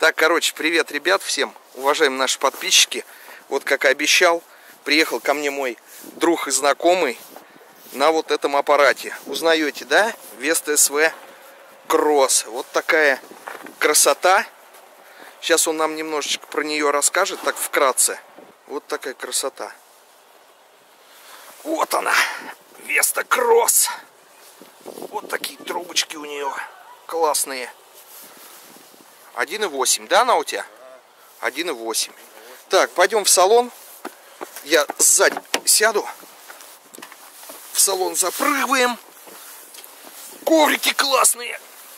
Так, короче, привет, ребят, всем, уважаемые наши подписчики. Вот, как и обещал, приехал ко мне мой друг и знакомый на вот этом аппарате. Узнаете, да? Веста СВ Кросс. Вот такая красота. Сейчас он нам немножечко про нее расскажет, так вкратце. Вот такая красота. Вот она, Веста Кросс. Вот такие трубочки у нее классные. 1.8, да, она у тебя? 1.8. Так, пойдем в салон. Я сзади сяду. В салон запрыгиваем. Коврики классные.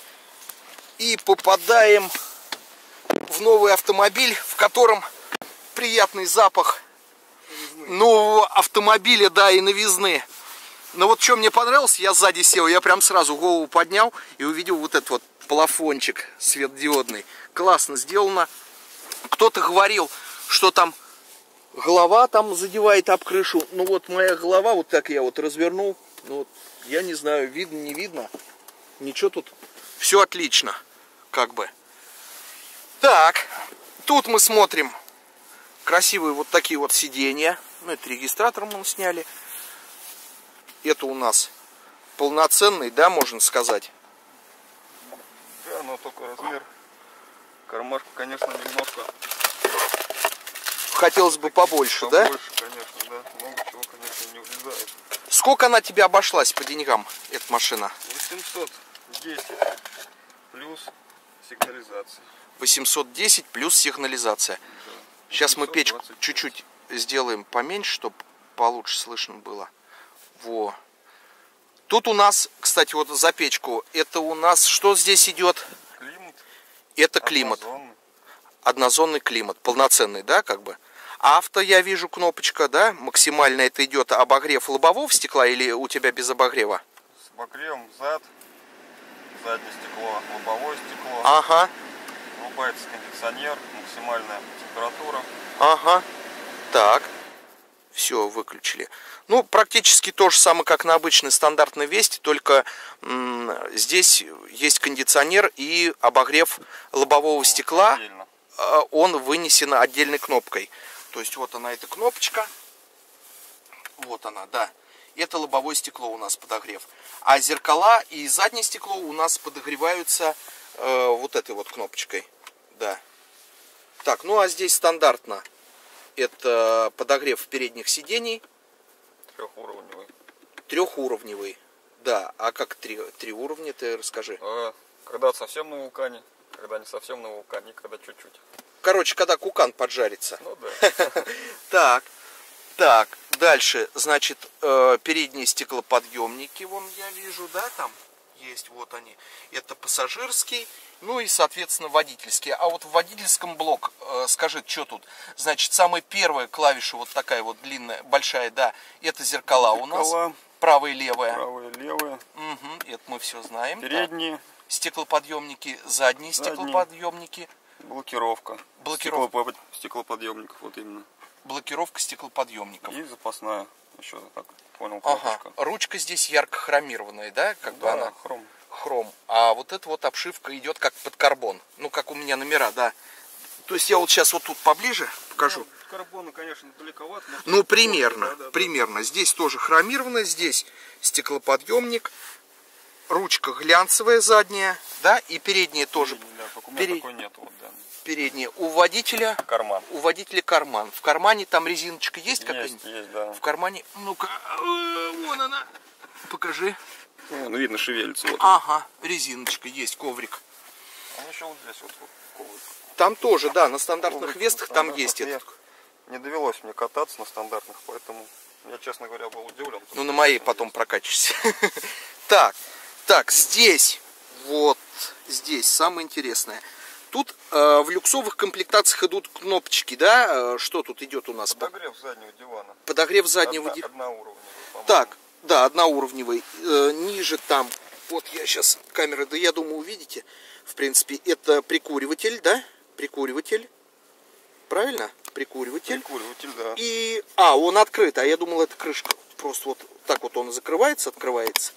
И попадаем в новый автомобиль, в котором приятный запах нового автомобиля, да, и новизны. Но вот что мне понравилось, я сзади сел, я прям сразу голову поднял и увидел вот этот вот плафончик светодиодный. Классно сделано. Кто-то говорил, что там голова там задевает об крышу. Ну вот моя голова, вот так я вот развернул. Ну вот, я не знаю, видно, не видно. Ничего тут. Все отлично. Как бы. Так. Тут мы смотрим красивые вот такие вот сиденья. Ну это регистратором мы сняли. Это у нас полноценный, да, можно сказать? Да, но только размер кармашка, конечно, немножко. Хотелось бы побольше, да? Побольше, конечно, да. Много чего, конечно, не влезает. Сколько она тебе обошлась по деньгам, эта машина? 810 плюс сигнализация. 810 плюс сигнализация. Да. Сейчас мы печку 825. чуть-чуть сделаем поменьше, чтобы получше слышно было. Во. Тут у нас, кстати, вот за печку, это у нас что здесь идет? Климат. Это климат. Однозонный. Однозонный климат, полноценный, да, как бы. Авто, я вижу, кнопочка, да, максимально это идет обогрев лобового стекла или у тебя без обогрева? С обогревом зад, заднее стекло, лобовое стекло. Ага. Врубается кондиционер, максимальная температура. Ага. Так. Все, выключили. Ну, практически то же самое, как на обычной стандартной Весте, только здесь есть кондиционер и обогрев лобового стекла. Отдельно. Он вынесен отдельной кнопкой. То есть вот она, эта кнопочка. Вот она, да. Это лобовое стекло у нас подогрев. А зеркала и заднее стекло у нас подогреваются вот этой вот кнопочкой. Да. Так, ну а здесь стандартно. Это подогрев передних сидений. Трехуровневый. Трехуровневый. Да. А как три уровня, ты расскажи. Когда совсем на вулкане, когда не совсем на вулкане, когда чуть-чуть. Короче, когда кукан поджарится. Ну да. Так, дальше, значит, передние стеклоподъемники, вон я вижу, да, там есть, вот они. Это пассажирский, ну и, соответственно, водительский. А вот в водительском блок, скажи, что тут? Значит, самая первая клавиша, вот такая вот длинная, большая, да, это зеркала у нас. Правая и левая. Правая и левая. Угу, это мы все знаем. Передние. Да. Стеклоподъемники, задние стеклоподъемники. Блокировка. Стеклоподъемников, вот именно. Блокировка стеклоподъемников. И запасная, еще так понял, ага. Ручка здесь ярко хромированная, да? Как бы она хром. А вот эта вот обшивка идет как под карбон. Ну, как у меня номера, да. То есть я вот сейчас вот тут поближе покажу. Ну, карбона, конечно, далековато. Ну, примерно. Здесь тоже хромированная, здесь стеклоподъемник. Ручка глянцевая задняя, да, и передняя тоже. Да, у меня такой нет, вот, да. Передняя. У водителя карман. У водителя карман. В кармане там резиночка есть какая-нибудь? Есть, да. В кармане. Ну-ка, вон она. Покажи. Ну, видно, шевелится. Вот. Ага, резиночка есть, коврик. А еще вот здесь вот коврик. Там тоже, да, на стандартных коврик, Вестах там есть этот. Не довелось мне кататься на стандартных, поэтому я, честно говоря, был удивлен. Ну, на моей потом прокачешься. Так, здесь, вот здесь самое интересное. Тут в люксовых комплектациях идут кнопочки, да? Что тут идет у нас? Подогрев заднего дивана. Подогрев заднего дивана. Одноуровневый, по-моему. Так, да, одноуровневый. Ниже там, вот я сейчас, камера, да я думаю, увидите. В принципе, это прикуриватель, да? Прикуриватель. Правильно? Прикуриватель. Прикуриватель, да. И, он открыт, а я думал, это крышка. Просто вот так вот он закрывается, открывается.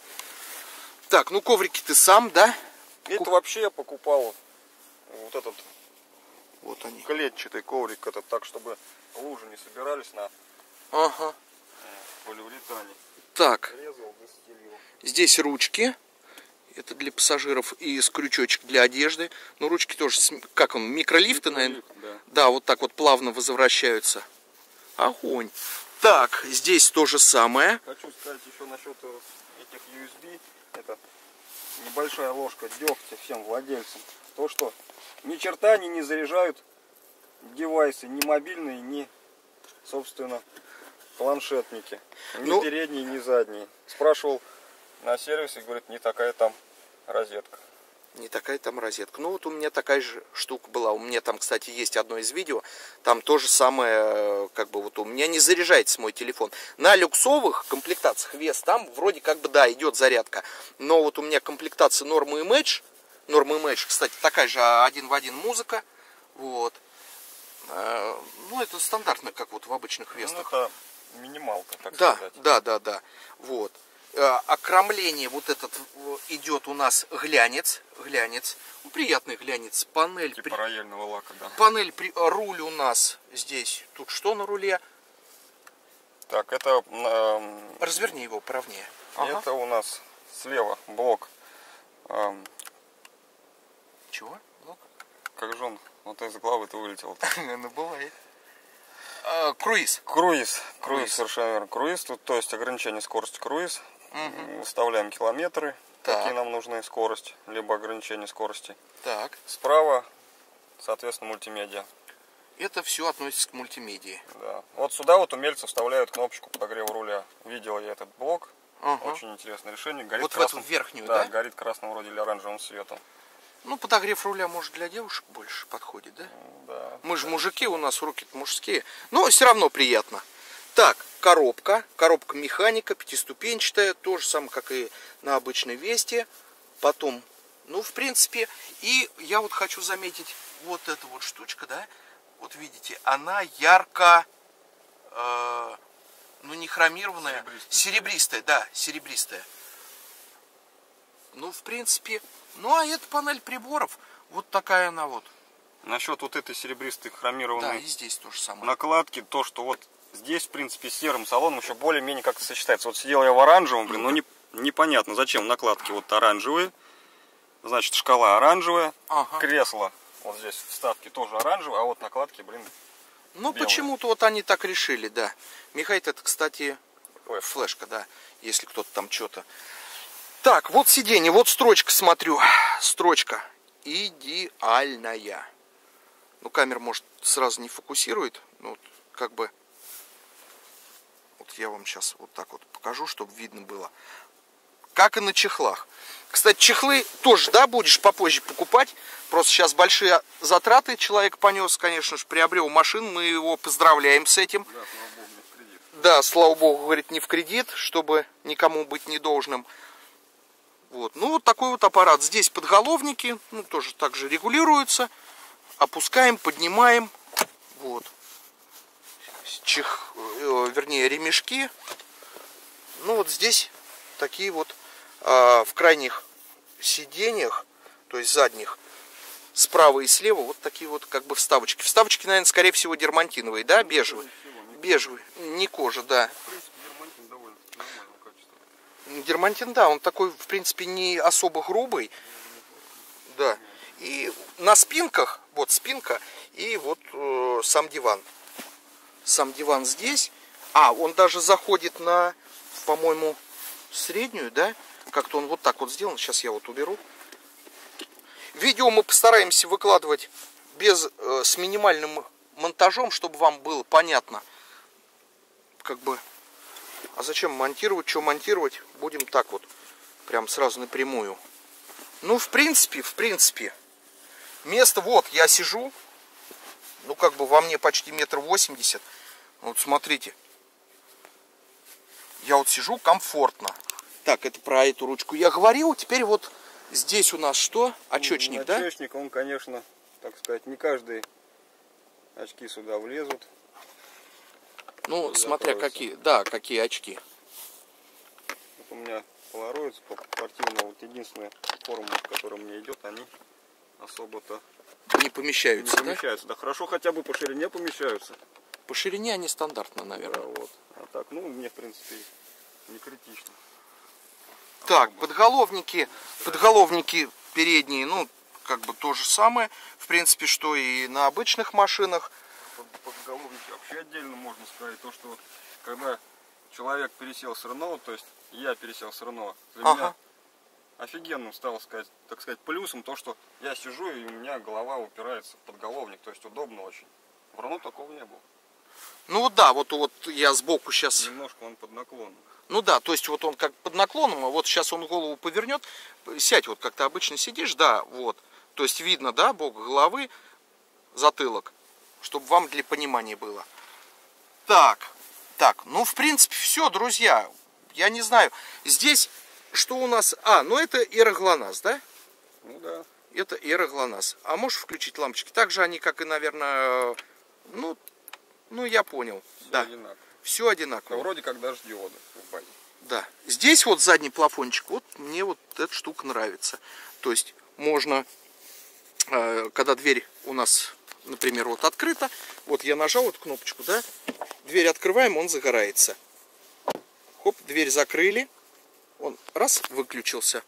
Так, ну коврики ты сам, да? Это вообще я покупал вот этот Вот они. Клетчатый коврик, это так, чтобы лужи не собирались на Ага. полиуретане. Так, Резал, дистиллировал. здесь ручки. Это для пассажиров и с крючочек для одежды. Но ручки тоже, как он, микролифты, наверное? Да. Да, вот так вот плавно возвращаются. Огонь. Так, здесь то же самое. Хочу сказать еще насчет этих USB. Это небольшая ложка дегтя всем владельцам. То, что ни черта они не заряжают девайсы, ни мобильные, ни, собственно, планшетники. Ни передние, ни задние. Спрашивал на сервисе, говорит, не такая там розетка. Не такая там розетка. Ну вот у меня такая же штука была. У меня там, кстати, есть одно из видео. Там то же самое, как бы вот у меня не заряжается мой телефон. На люксовых комплектациях вес там вроде как бы да, идет зарядка. Но вот у меня комплектация Norma Image. Norma Image, кстати, такая же один в один музыка. Вот. Ну это стандартно, как вот в обычных вестах. Ну, это минималка, так сказать. Да. Вот. Окромление вот этот идет у нас глянец. Ну, приятный глянец. Панель. Типа рояльного лака, да. Панель, руль у нас здесь. Тут что на руле? Так, это... Разверни его поровнее. Ага. Это у нас слева блок. Чего? Блок? Как же он? Вот из головы-то вылетел. Ну, бывает. Круиз. Круиз, совершенно верно. Круиз, тут, то есть ограничение скорости круиз. Выставляем километры, какие нам нужны, скорость, либо ограничение скорости. Так. Справа, соответственно, мультимедиа. Это все относится к мультимедии. Да. Вот сюда вот умельцы вставляют кнопочку подогрева руля. Видел я этот блок. Очень интересное решение. Горит вот красным, в эту верхнюю, да? Да, горит красным вроде или оранжевым светом. Ну, подогрев руля, может, для девушек больше подходит, да? Да. Мы же мужики, у нас руки-то мужские. Но все равно приятно. Так, коробка механика, пятиступенчатая, то же самое, как и на обычной Весте. Потом, ну, в принципе, и я вот хочу заметить, вот эта вот штучка, да, вот видите, она ярко, ну, не хромированная, серебристая, да, серебристая. Ну, в принципе, ну, а это панель приборов, вот такая она вот. Насчет вот этой серебристой Да, хромированной и здесь то же самое. накладки, то, что вот здесь, в принципе, с серым салоном еще более-менее как-то сочетается. Вот сидел я в оранжевом, блин, ну непонятно, зачем накладки вот оранжевые. Значит, шкала оранжевая, кресло, вот здесь вставки тоже оранжевые, а вот накладки, блин, ну, белые. почему-то вот они так решили, да. Михаил, это, кстати, флешка, да, если кто-то там что-то. Так, вот сиденье, вот строчка, смотрю, строчка идеальная. Ну, камера, может, сразу не фокусирует, ну, как бы, вот я вам сейчас вот так вот покажу, чтобы видно было. Как и на чехлах. Кстати, чехлы тоже, да, будешь попозже покупать. Просто сейчас большие затраты человек понес, конечно же, приобрел машину. Мы его поздравляем с этим. Да, слава богу, не в кредит. Да, слава богу, говорит, не в кредит, чтобы никому быть недолжным. Вот. Ну, вот такой вот аппарат. Здесь подголовники, ну, тоже так же регулируются. Опускаем, поднимаем. Вот. Вернее, ремешки. Ну, вот здесь такие вот в крайних сиденьях, то есть задних, справа и слева, вот такие вот как бы вставочки. Вставочки, наверное, скорее всего, дермантиновые, да, бежевые? Бежевые, не кожа, да. В принципе, дермантин довольно нормального качества. Дермантин, да, он такой, в принципе, не особо грубый. Да. И на спинках, вот спинка, и вот сам диван. Сам диван здесь. А, он даже заходит на, по-моему, среднюю, да? Как-то он вот так вот сделан. Сейчас я вот уберу. Видео мы постараемся выкладывать с минимальным монтажом, чтобы вам было понятно. Как бы, а зачем монтировать, что монтировать? Будем так вот, прям сразу напрямую. Ну, в принципе, место, вот, я сижу, ну, как бы во мне почти 1,80 м. Вот, смотрите. Я вот сижу комфортно. Так, это про эту ручку я говорил. Теперь вот здесь у нас что? Очечник, да? Очечник, он, конечно, так сказать, не каждый очки сюда влезут. Ну, смотря какие, да, какие очки. Вот у меня Polaroid спортивного, вот единственная форма, которая мне идет, они особо-то не помещаются, не помещаются. Да? Хорошо, хотя бы по ширине помещаются. По ширине они стандартно, наверное. Да, вот. А так, ну, мне, в принципе, не критично. Так, подголовники передние, ну, как бы то же самое, в принципе, что и на обычных машинах. Подголовники вообще отдельно можно сказать. То, что когда человек пересел с Рено, то есть я пересел с Рено, для меня офигенным стало сказать, так сказать, плюсом то, что я сижу и у меня голова упирается в подголовник, то есть удобно очень. В Рено такого не было. Ну вот да, вот я сбоку сейчас. Немножко он под наклоном. Ну да, то есть вот он как под наклоном, а вот сейчас он голову повернет, сядь вот как ты обычно сидишь, да, вот. То есть видно, да, бок головы, затылок, чтобы вам для понимания было. Так, ну в принципе все, друзья, я не знаю, здесь что у нас, ну это аэроглонасс, да? Ну да. Это аэроглонасс. А можешь включить лампочки? Так же они, как и, наверное, ну я понял, Все да. одинаково. Все одинаково. Но вроде как даже диоды в базе. Да. Здесь вот задний плафончик, вот мне вот эта штука нравится. То есть можно, когда дверь у нас, например, вот открыта, вот я нажал эту кнопочку, да, дверь открываем, он загорается. Хоп, дверь закрыли, он раз, выключился.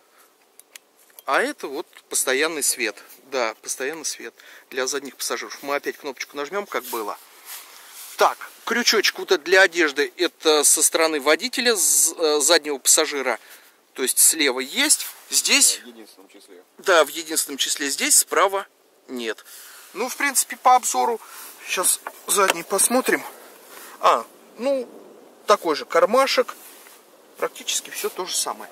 А это вот постоянный свет. Да, постоянный свет для задних пассажиров. Мы опять кнопочку нажмем, как было. Так, крючочек вот это для одежды, это со стороны водителя, заднего пассажира, то есть слева есть, здесь, В единственном числе. да, в единственном числе, здесь справа нет. Ну, в принципе, по обзору, сейчас задний посмотрим. Ну, такой же кармашек, практически все то же самое.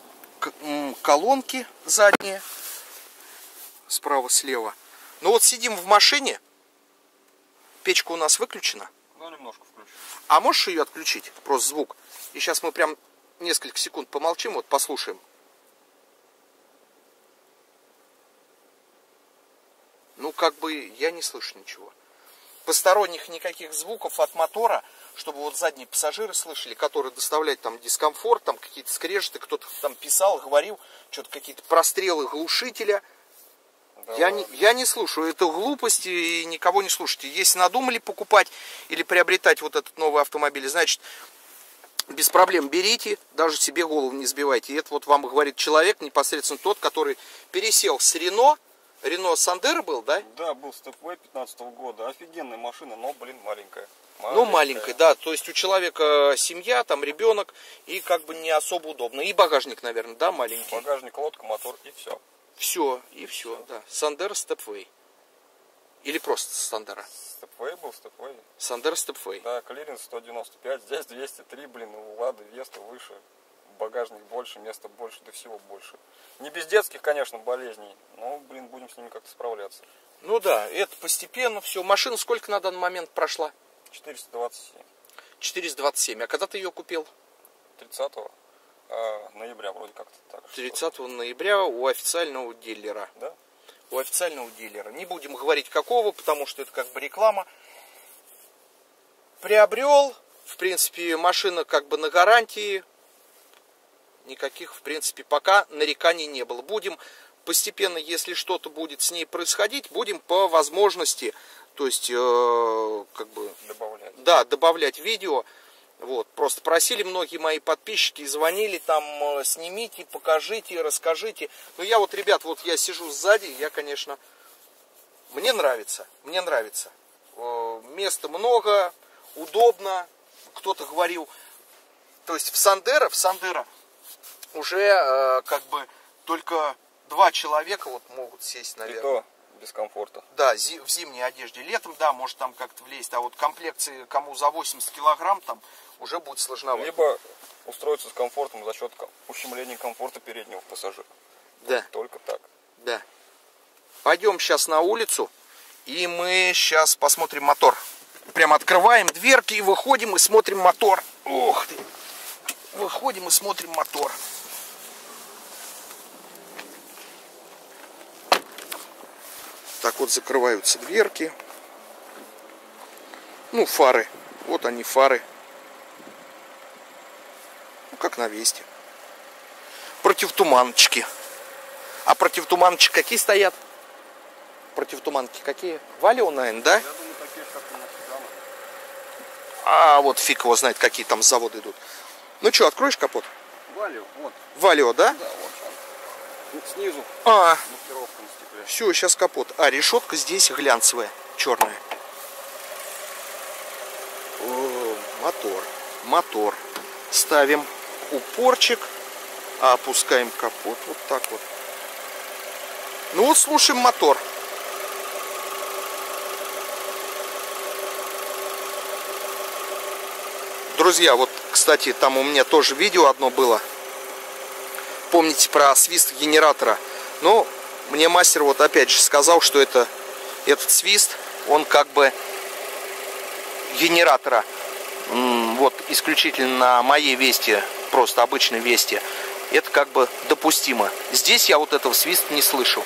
Колонки задние, справа-слева. Ну вот сидим в машине, печка у нас выключена. Ну, немножко включу. А можешь ее отключить? Просто звук. И сейчас мы прям несколько секунд помолчим, вот послушаем. Ну, как бы я не слышу ничего. Посторонних никаких звуков от мотора, чтобы вот задние пассажиры слышали, которые доставляют там дискомфорт, там какие-то скрежеты, кто-то там писал, говорил, что-то какие-то прострелы глушителя. Да, Я не слушаю, это глупости, и никого не слушайте. Если надумали покупать или приобретать вот этот новый автомобиль, значит, без проблем берите, даже себе голову не сбивайте. И это вот вам говорит человек, непосредственно тот, который пересел с Рено. Рено Сандеро был, да? Да, был Stepway 15-го года. Офигенная машина, но, блин, маленькая. Ну, маленькая, да. То есть у человека семья, там ребенок, и как бы не особо удобно. И багажник, наверное, да, маленький. Багажник, лодка, мотор и все. Все, да. Сандеро Stepway. Или просто Сандеро. Stepway был, Stepway. Сандеро Stepway. Да, клиренс 195, здесь 203, блин, у Лады Веста выше. Багажник больше, места больше, да всего больше. Не без детских, конечно, болезней, но, блин, будем с ними как-то справляться. Ну да, это постепенно все. Машина сколько на данный момент прошла? 427. 427. А когда ты ее купил? 30 ноября вроде как-то так. 30 ноября у официального дилера. Да? У официального дилера. Не будем говорить какого, потому что это как бы реклама. Приобрел. В принципе, машина как бы на гарантии. Никаких, в принципе, пока нареканий не было. Будем постепенно, если что-то будет с ней происходить, будем по возможности, то есть, как бы, Добавлять. да, добавлять видео. Вот, просто просили многие мои подписчики, звонили там, снимите, покажите, расскажите. Но я вот, ребят, вот я сижу сзади, я, конечно, мне нравится. Места много, удобно. Кто-то говорил, то есть в Сандеро уже как бы только 2 человека вот могут сесть, наверное. И то без комфорта. Да, в зимней одежде. Летом, да, может там как-то влезть. А вот комплекции, кому за 80 килограмм, там уже будет сложновато. Либо устроиться с комфортом за счет ущемления комфорта переднего пассажира. Да. Только так. Да. Пойдем сейчас на улицу, и мы сейчас посмотрим мотор. Прям открываем дверки и выходим и смотрим мотор. Ух ты! Выходим и смотрим мотор. Так вот закрываются дверки. Ну, фары. Вот они, фары. Ну, как на Весте. Противотуманочки. А противотуманочки какие стоят? противотуманки какие? Валио, наверное, да? Я думаю, такие же, как у нас там. А вот фиг его знает, какие там с завода идут. Ну что, откроешь капот? Валио, вот. Валио, да? Да, вот он. Вот снизу А, маркировка на стекле. все, сейчас капот. А, решетка здесь глянцевая, черная. О, мотор. Мотор. Ставим упорчик, опускаем капот. Вот так вот. Ну вот слушаем мотор. Друзья, вот, кстати, там у меня тоже видео одно было. Помните про свист генератора? Но мне мастер вот опять же сказал, что этот свист, он как бы генератора. Вот исключительно на моей Весте, просто обычной Весте, это как бы допустимо. Здесь я вот этого свиста не слышу.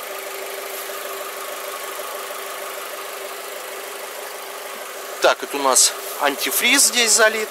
Так, это у нас антифриз здесь залит.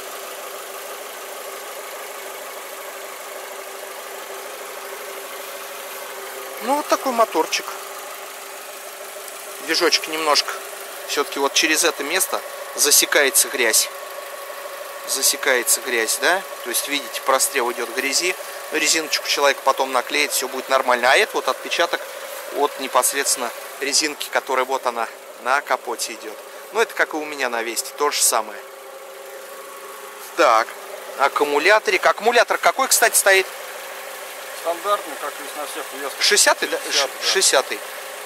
Ну, вот такой моторчик. Движочек немножко. Все-таки вот через это место засекается грязь. Засекается грязь, да? То есть, видите, прострел идет грязи. Резиночку человек потом наклеит, все будет нормально. А это вот отпечаток от непосредственно резинки, которая вот она на капоте идет. Ну, это как и у меня на Весте, то же самое. Так, аккумуляторик. Аккумулятор какой, кстати, стоит? Стандартный, как и на всех Вестах. 60-й, да? 60-й.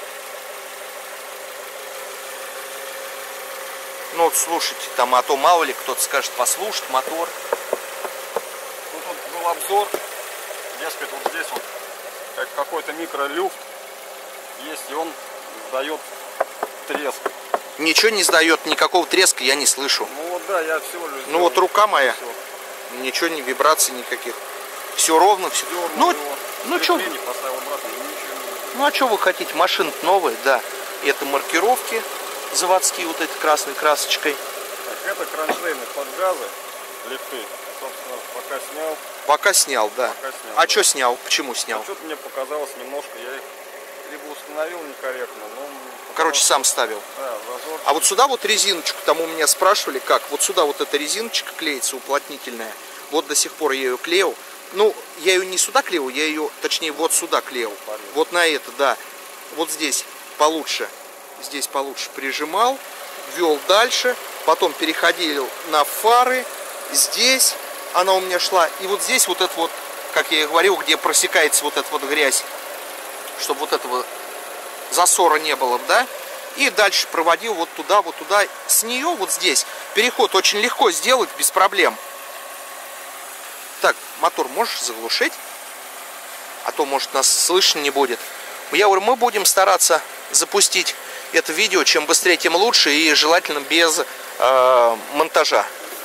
Ну вот слушайте, там, а то мало ли кто-то скажет, послушать мотор. Ну, тут был обзор, дескать, вот здесь вот какой-то микролюфт есть, и он издает треск. Ничего не сдает, никакого треска я не слышу. Ну вот да, я всего лишь. Ну вот рука моя, все. ничего, не вибраций никаких. Все ровно, все. Ну что? Ну а что вы хотите? Машина новая, да. Это маркировки заводские, вот этой красной красочкой. Так, это кронштейны под газы, лифты. Собственно, пока снял. Пока снял, да. Пока снял, а да. что снял? Почему снял? Что-то мне показалось немножко, я их либо установил некорректно, но... Короче, сам ставил. Да, зазор. А вот сюда вот резиночку, там у меня спрашивали, как. Вот сюда вот эта резиночка клеится, уплотнительная. Вот до сих пор я ее клеил. Ну, я ее не сюда клеил, я ее, точнее, вот сюда клеил. Вот на это, да. Вот здесь получше. Здесь получше прижимал, вел дальше. Потом переходил на фары. Здесь она у меня шла. И вот здесь вот это вот, как я и говорил, где просекается вот эта вот грязь. Чтобы вот этого засора не было, да? И дальше проводил вот туда, вот туда. С нее вот здесь переход очень легко сделать, без проблем. Так, мотор можешь заглушить? А то, может, нас слышно не будет. Я говорю, мы будем стараться запустить это видео. Чем быстрее, тем лучше. И желательно без монтажа.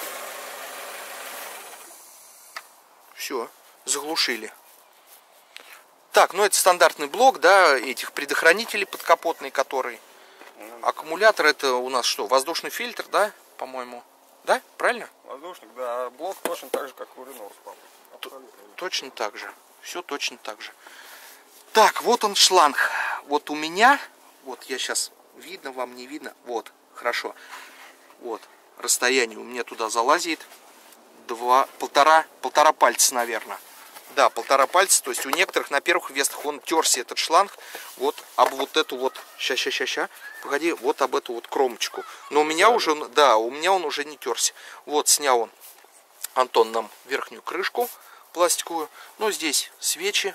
Все, заглушили. Так, ну это стандартный блок, да, этих предохранителей подкапотный, который. Аккумулятор это у нас что, воздушный фильтр, да, по-моему? Да, правильно? Воздушник, да, а блок точно так же, как у Рено с папой. Точно так же. Все точно так же. Так, вот он шланг. Вот у меня, вот я сейчас, видно вам, не видно, вот, хорошо. Вот, расстояние у меня туда залазит полтора пальца, наверное. Да, 1,5 пальца, то есть у некоторых на первых Вестах он терся, этот шланг, вот об вот эту вот, ща, погоди, вот об эту вот кромочку. Но у меня уже, да, у меня он уже не терся. Вот, снял он, Антон, нам верхнюю крышку пластиковую. Ну, здесь свечи,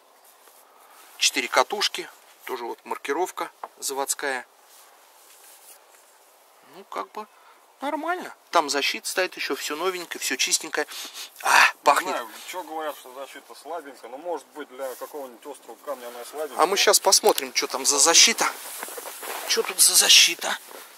4 катушки, тоже вот маркировка заводская. Ну, как бы нормально. Там защита стоит еще, все новенькое, все чистенькое. Пахнет. Не знаю, что говорят, что защита слабенькая, но может быть для какого-нибудь острого камня она слабенькая. А мы сейчас посмотрим, что там за защита. Что тут за защита?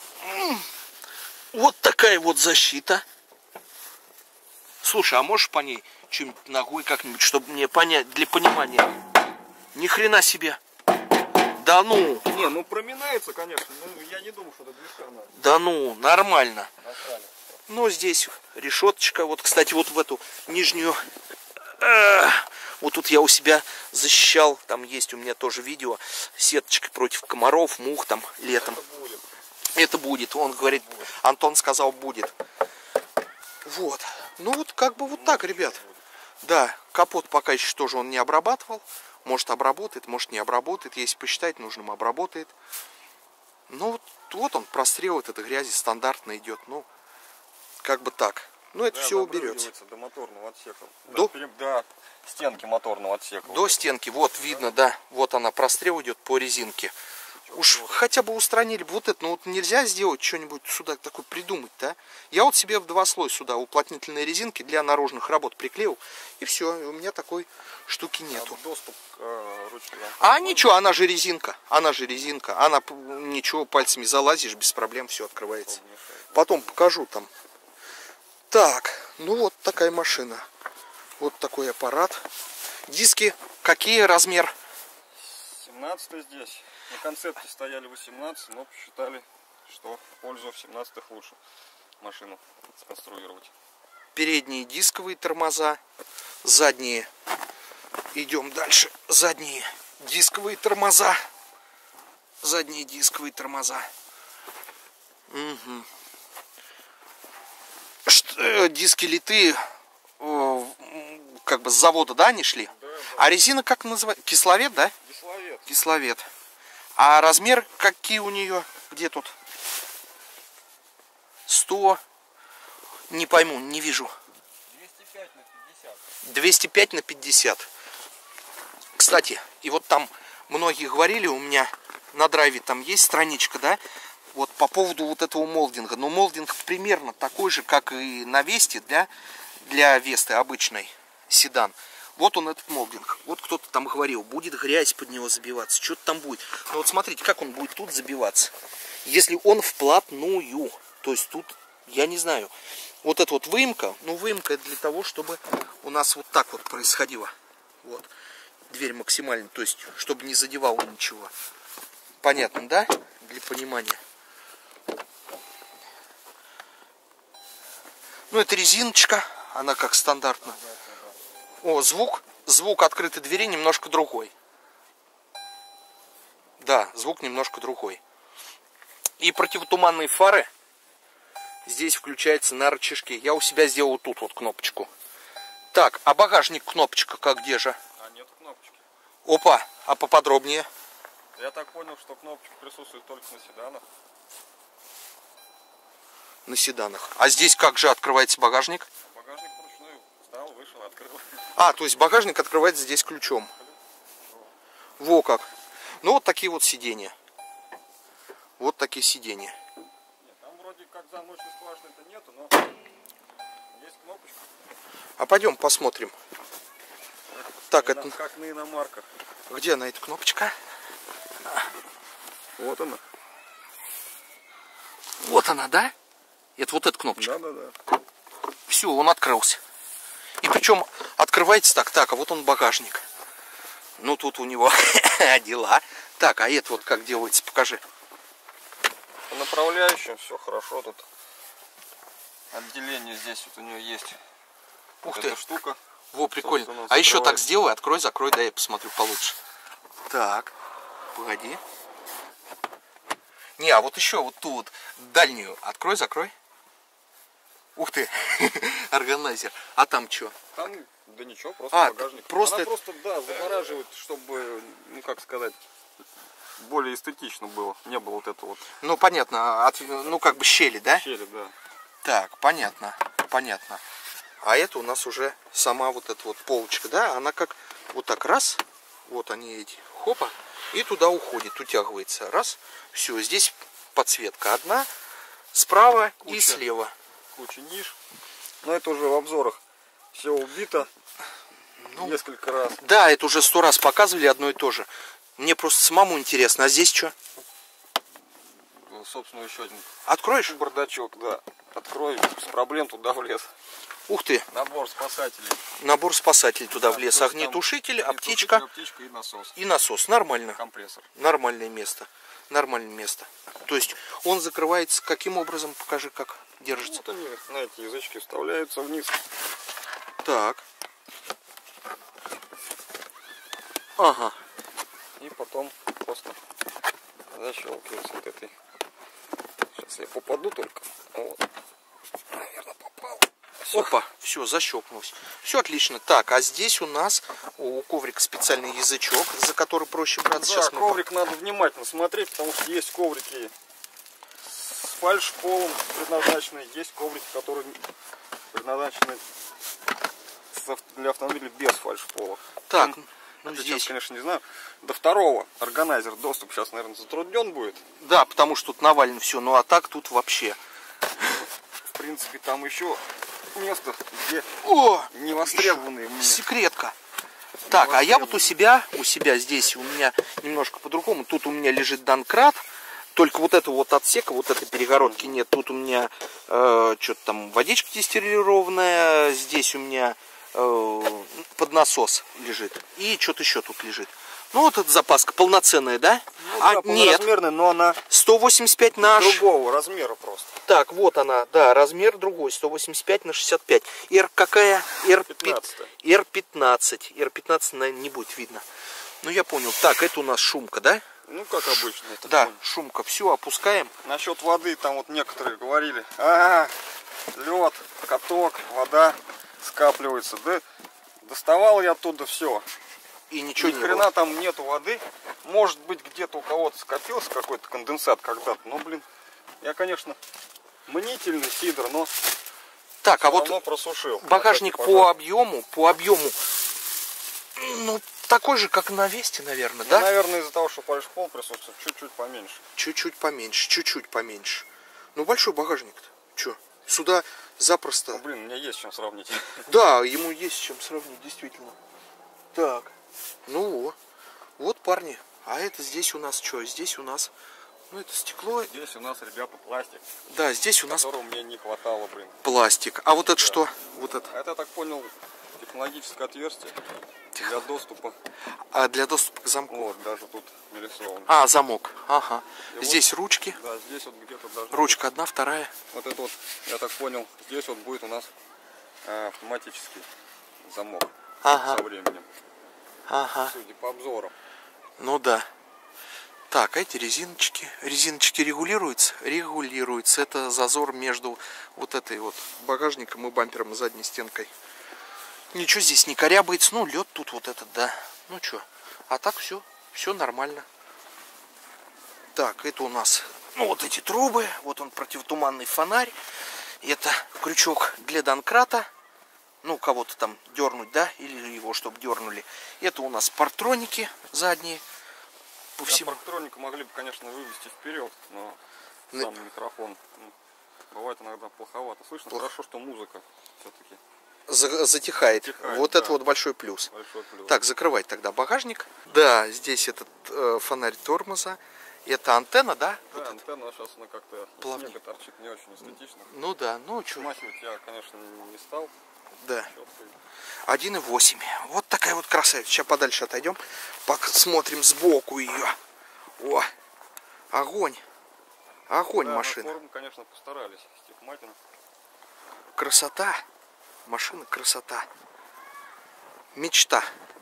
Вот такая вот защита. Слушай, а можешь по ней что-нибудь ногой как-нибудь, чтобы мне понять, для понимания? Ни хрена себе. Да ну. Не, ну проминается, конечно, но я не думаю, что это движка надо. Да ну, нормально. Ну, здесь решеточка. Вот, кстати, вот в эту нижнюю Вот тут я у себя защищал, там есть у меня тоже видео, сеточкой против комаров, мух там летом. Это будет, он говорит, Антон сказал, будет. Вот, ну вот как бы вот так, ребят. Да, капот пока еще тоже он не обрабатывал. Может обработает, может не обработает. Если посчитать нужным, обработает. Ну вот он, прострел от этой грязи стандартно идет. Ну, как бы так. Ну, это все уберется. До моторного отсека. До стенки моторного отсека. До стенки, вот видно, да. Вот она, прострел идет по резинке. Уж хотя бы устранили бы вот это. Ну вот нельзя сделать что-нибудь сюда такое придумать, да? Я вот себе в 2 слоя сюда уплотнительные резинки для наружных работ приклеил. И все, у меня такой штуки нету. Доступ к ручке. А ничего, она же резинка. Она же резинка. Она ничего, пальцами залазишь, без проблем все открывается. Потом покажу там. Так, ну вот такая машина. Вот такой аппарат. Диски какие, размер? 17 здесь. На концепте стояли 18, но посчитали, что в пользу 17-х лучше машину сконструировать. Передние дисковые тормоза, задние. Идем дальше. Задние дисковые тормоза. Задние дисковые тормоза. Угу. Диски литые, как бы с завода, да, не шли? Да. А резина как называется? Кисловет, да? Кисловет. Кисловет. А размер какие у нее? Где тут? 100. Не пойму, не вижу. 205 на 50. 205 на 50. Кстати, и вот там многие говорили, у меня на драйве там есть страничка, да? Вот по поводу вот этого молдинга. Но молдинг примерно такой же, как и на Весте, для Весты обычной седан. Вот он, этот молдинг. Вот кто-то там говорил, будет грязь под него забиваться. Что-то там будет. Но вот смотрите, как он будет тут забиваться. Если он вплотную. То есть тут, я не знаю. Вот эта вот выемка. Ну, выемка для того, чтобы у нас вот так вот происходило. Вот. Дверь максимально. То есть, чтобы не задевало ничего. Понятно, да? Для понимания. Ну, это резиночка. Она как стандартно. О, звук открытой двери немножко другой. Да, звук немножко другой. И противотуманные фары здесь включаются на рычажке. Я у себя сделал тут вот кнопочку. Так, а багажник кнопочка как где же? А нет кнопочки. Опа, а поподробнее? Я так понял, что кнопочка присутствует только на седанах. На седанах. А здесь как же открывается багажник? Багажник вручную. Встал, вышел, открыл. А, то есть багажник открывается здесь ключом. Во как. Ну вот такие вот сиденья. Вот такие сиденья. Нет, там вроде как замочной скважины-то нету, но есть кнопочка. А пойдем посмотрим. Так, это... Как на иномарках. Где она, эта кнопочка? Вот она. Вот она, да? Это вот эта кнопочка. Да. Все, он открылся. И причем открывается так, а вот он багажник. Ну тут у него дела. Так, а это вот как делается, покажи. По направляющим все хорошо. Тут отделение здесь вот у нее есть. Ух вот ты. Эта штука. Во, прикольно. А еще так сделай, открой, закрой, дай я посмотрю получше. Так, погоди. Не, а вот еще вот ту вот дальнюю открой, закрой. Ух ты, органайзер. А там что? Там, да ничего, просто багажник. Просто... Она просто, да, замораживает, чтобы, ну как сказать, более эстетично было. Не было вот этого вот. Ну понятно, ну как бы щели, да? Щели, да. Так, понятно. А это у нас уже сама вот эта вот полочка, да? Она как вот так раз, вот они эти, хопа, и туда уходит, утягивается. Раз, все, здесь подсветка одна, справа и слева. Куча ниш. Но это уже в обзорах все убито несколько раз. Да, это уже 100 раз показывали одно и то же. Мне просто самому интересно. А здесь что? Ну, собственно, еще один. Откроешь? Бардачок, да. Открою, без проблем туда влез. Ух ты. Набор спасателей. Набор спасателей туда влез. Огнетушитель, аптечка. Аптечка и насос. И насос. Нормально. Компрессор. Нормальное место. Нормальное место. То есть он закрывается каким образом? Покажи, как держится. Вот они на эти язычки вставляются вниз. Так. Ага. И потом просто защелкивается вот этой. Сейчас я попаду только. Вот. Наверное, попал. Всё. Опа, все, защелкнулось. Все отлично. Так, а здесь у нас у коврика специальный язычок, за который проще браться. Да, Сейчас мы... коврик надо внимательно смотреть, потому что есть коврики с фальш-полом предназначенные, есть коврики, которые предназначены для автомобиля без фальш-пола. Так, Ну, здесь... сейчас, конечно, не знаю. До второго органайзер доступ сейчас, наверное, затруднен будет. Да, потому что тут навалено все, ну а так тут вообще. В принципе, там еще место, где О! не востребованные мне. Секретка. Так, а я вот у себя здесь, у меня немножко по-другому. Тут у меня лежит Донкрат. Только вот этого вот отсека, вот этой перегородки нет. Тут у меня что-то там водичка дистиллированная. Здесь у меня поднасос лежит. И что-то еще тут лежит. Ну вот эта запаска полноценная, да? Ну, да, нет. полноразмерная, но она 185 на... другого размера просто. Так, вот она, да, размер другой, 185 на 65. R какая? R15. R15. R15 не будет видно. Ну, я понял. Так, это у нас шумка, да? Ну, как обычно. Это Да, понял. шумка. Все, опускаем. Насчет воды, там вот некоторые говорили, ага, лед, каток, вода скапливается. Да, доставал я оттуда все. И ничего Ни не хрена было. там нету воды. Может быть, где-то у кого-то скопился какой-то конденсат когда-то. Но, блин, я, конечно, мнительный сидор, но Так, а всё равно вот просушил. багажник Опять по объему, ну, такой же, как на Весте, наверное, Ну, да? наверное, из-за того, что фальш-пол присутствует, чуть-чуть поменьше. Чуть-чуть поменьше, чуть-чуть поменьше. Ну, большой багажник-то. Че? Сюда запросто... Ну, блин, у меня есть с чем сравнить. Да, ему есть с чем сравнить, действительно. Так, ну вот, парни. А это здесь у нас что? Здесь у нас, ну это стекло. Здесь у нас, ребята, пластик, Да, здесь у нас которого мне не хватало, блин. пластик. А вот это что? Вот это. Это, я так понял, технологическое отверстие для доступа. А для доступа к замку. Вот, даже тут нарисован. А, замок. Ага. И Здесь ручки. Да, здесь вот где-то должна Ручка одна, вторая. быть. Вот это вот, я так понял, здесь вот будет у нас автоматический замок Ага. со временем. Ага. Судя по обзорам. Ну да. Так, эти резиночки. Резиночки регулируются? Регулируются. Это зазор между вот этой вот багажником и бампером и задней стенкой. Ничего здесь не корябается. Ну, лед тут вот этот, да. Ну что. А так все нормально. Так, это у нас, ну, вот эти трубы. Вот он, противотуманный фонарь. Это крючок для донкрата. Ну, кого-то там дернуть, да? Или его, чтобы дернули. Это у нас партроники задние. По всему. Парктроника могли бы, конечно, вывести вперед, но сам микрофон бывает иногда плоховато. Слышно, хорошо, что музыка все-таки Затихает. Вот да. это вот большой плюс. большой плюс. Так, закрывать тогда багажник. Да, здесь этот фонарь тормоза. Это антенна, да? Да, Вот антенна сейчас она как-то плавнее. снега торчит не очень эстетично. Ну да, ну что. Смахивать я, конечно, не стал. Да. Щеткой. 1.8. Вот такая вот красавица. Сейчас подальше отойдем. Посмотрим сбоку ее. О, огонь. Огонь, Да, машина. на форму, конечно, постарались. Стикматина. Красота. Машина красота. Мечта.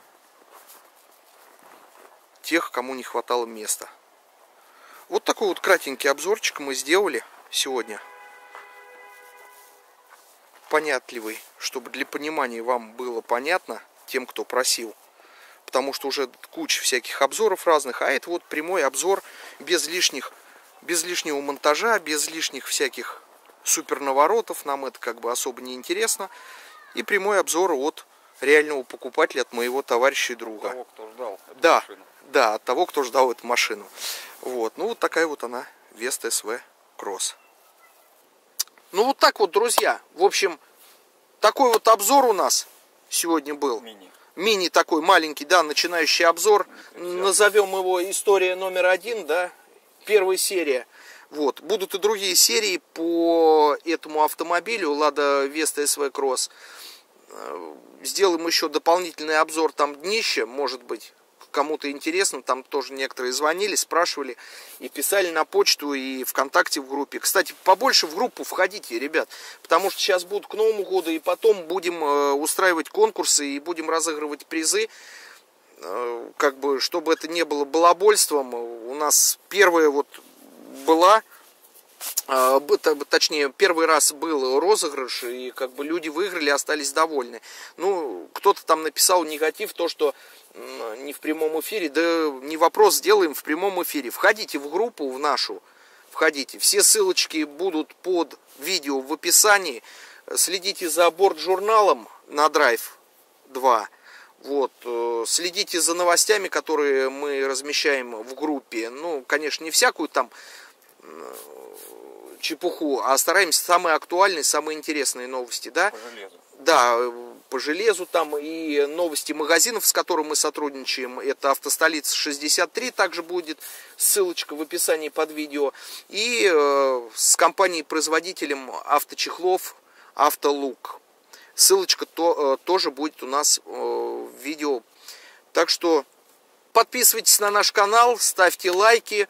Тех, кому не хватало места. Вот такой вот кратенький обзорчик мы сделали сегодня. Понятливый, чтобы для понимания вам было понятно, тем, кто просил. Потому что уже куча всяких обзоров разных, а это вот прямой обзор без лишнего монтажа, без лишних всяких супер наворотов. Нам это как бы особо не интересно. И прямой обзор от реального покупателя, от моего товарища и друга. Того, кто ждал эту Да, машину. да, от того, кто ждал эту машину. Вот, ну вот такая вот она, Веста СВ Кросс. Ну вот так вот, друзья. В общем, такой вот обзор у нас сегодня был. Мини такой маленький, да, начинающий обзор. Назовем его история номер 1, да, первая серия. Вот, будут и другие серии по этому автомобилю, Лада Веста СВ Кросс. Сделаем еще дополнительный обзор там днища, может быть, кому-то интересно. Там тоже некоторые звонили, спрашивали и писали на почту и ВКонтакте в группе. Кстати, побольше в группу входите, ребят, потому что сейчас будут к Новому году, и потом будем устраивать конкурсы и будем разыгрывать призы. как бы, чтобы это не было балабольством, у нас первая вот была, точнее, первый раз был розыгрыш, и как бы люди выиграли, остались довольны. Ну, кто-то там написал негатив, то, что не в прямом эфире, да не вопрос, сделаем в прямом эфире. Входите в группу, в нашу, входите. Все ссылочки будут под видео в описании. Следите за борт-журналом на Drive 2. Вот, следите за новостями, которые мы размещаем в группе. Ну, конечно, не всякую там чепуху, а стараемся самые актуальные, самые интересные новости, да? По железу. Да, по железу там и новости магазинов, с которыми мы сотрудничаем. Это Автостолица 63, также будет ссылочка в описании под видео. И с компанией-производителем авточехлов Автолук. Ссылочка тоже будет у нас в видео. Так что подписывайтесь на наш канал, ставьте лайки.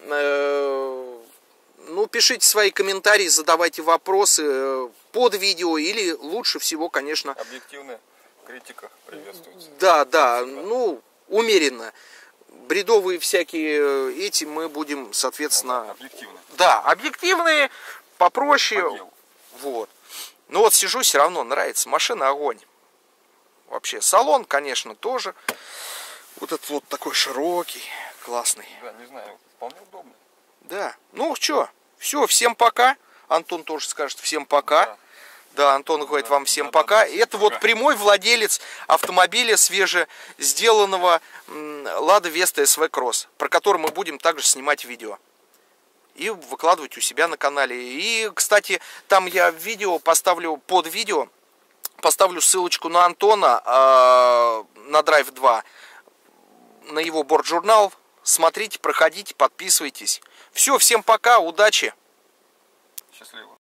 Ну, пишите свои комментарии, задавайте вопросы под видео или лучше всего, конечно... Объективная критика приветствуется. Да, да, ну, умеренно. Бредовые всякие эти мы будем, соответственно... Объективно. Да, объективные, попроще. По делу. Вот. Ну вот сижу, все равно нравится. Машина огонь. Вообще, салон, конечно, тоже. Вот этот вот такой широкий, классный. Да, не знаю, вполне удобно. Да, ну что, все, всем пока. Антон тоже скажет всем пока. Да. Да, Антон говорит вам всем пока. Это вот прямой владелец автомобиля свежесделанного Lada Vesta SV Cross, про который мы будем также снимать видео и выкладывать у себя на канале. И, кстати, там я в видео поставлю, под видео поставлю ссылочку на Антона, на Drive 2, на его борт-журнал. Смотрите, проходите, подписывайтесь. Все, всем пока, удачи! Счастливо.